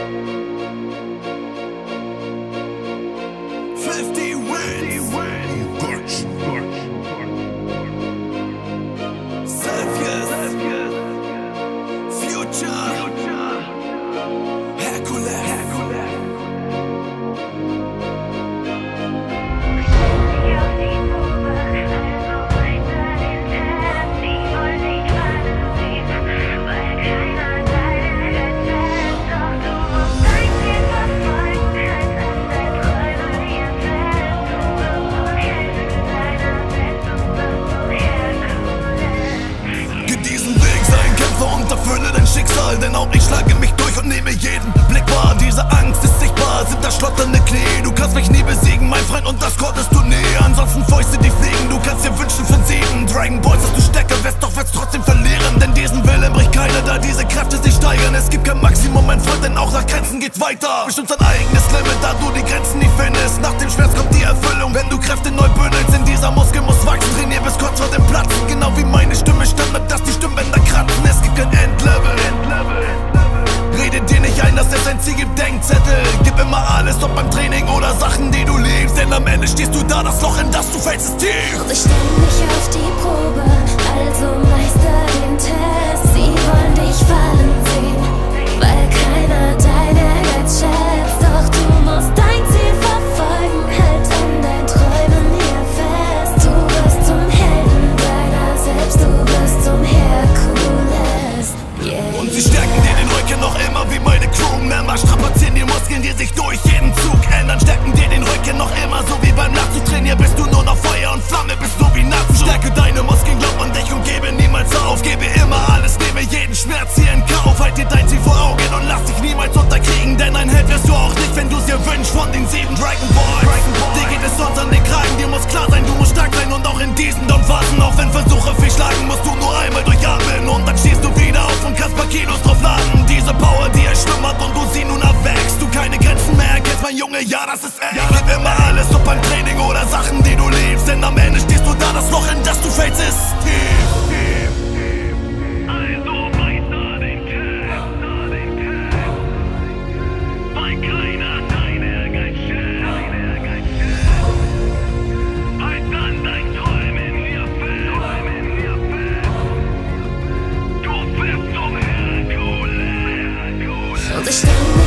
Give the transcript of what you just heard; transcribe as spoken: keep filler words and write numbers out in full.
fifty wins. Selfies. Future. Hercules. Und erfülle dein Schicksal, denn auch ich schlage mich durch und nehme jeden Blick wahr. Diese Angst ist sichtbar, sind das schlotternde Knie. Du kannst mich nie besiegen, mein Freund, und das konntest du nie. Ansonsten Fäuste, die fliegen, du kannst dir wünschen von sieben Dragon Balls, dass du stärker wirst, doch wirst trotzdem verlieren. Denn diesen Willen bricht keiner, da diese Kräfte sich steigern. Es gibt kein Maximum, mein Freund, denn auch nach Grenzen geht's weiter. Bestimmt dein eigenes Limit, da du die Grenzen nie findest. Nach dem Schmerz kommt die Erfüllung, wenn du Kräfte neu bündelst. In dieser Muskel muss wachsen, trainier bis kurz vor dem Platzen. Genau wie meine Stimme stimmt, dass die Stimmbänder kratzen. Es gibt kein Endlevel. Rede dir nicht ein, dass es ein Ziel gibt, Denkzettel. Gib immer alles, ob beim Training oder Sachen, die du liebst. Denn am Ende stehst du da, das Loch, in das du fällst, ist tief. Und ich stell mich auf die Probe, also meister den Test. Sie wollen dich fallen sehen, weil keiner dein Ehrgeiz schätzt. Doch du musst dein Ziel verfolgen, halt an deinen Träumen hier fest. Du wirst zum Helden deiner selbst, du wirst zum Herkules. Yeah. Und sie stärken dir den Rücken noch immer wie meine Crewmember. Strapazieren die Muskeln, die sich durch jeden Zug ändern. Stärken dir den Rücken noch immer, so wie beim Nachzutrainieren. Bist du nur noch Feuer und Flamme, bist so wie Nazi. Stärke deine Muskeln, glaub an dich und gebe niemals auf. Gebe immer alles, nehme jeden Schmerz hier in Kauf. Halt dir dein Ziel vor Augen und lass dich niemals unterkriegen. Denn ein Held wirst du auch nicht, wenn du's dir wünschst von den sieben Dragon Balls. Dir geht es sonst an den Kragen, dir muss klar sein, du musst stark sein. Und auch in diesen Downphasen, auch wenn Versuche fehlschlagen, musst du nur einmal durchatmen. Und dann stehst du wieder auf und kannst paar Kilos drauf laden. Diese Power, die erschlummert und du sie nun erwächst. Du keine Grenzen mehr erkennst, mein Junge, ja, das ist echt. Gib immer alles, ob beim Training oder Sachen, die du liebst. Denn am Ende stehst du da, das Loch, in das du fällst, ist tief. Also meister den Kampf, weil keiner dein Ehrgeiz schätzt. Halt an dein Träumen hier fest. Du wirst zum Herkules. Und ich stell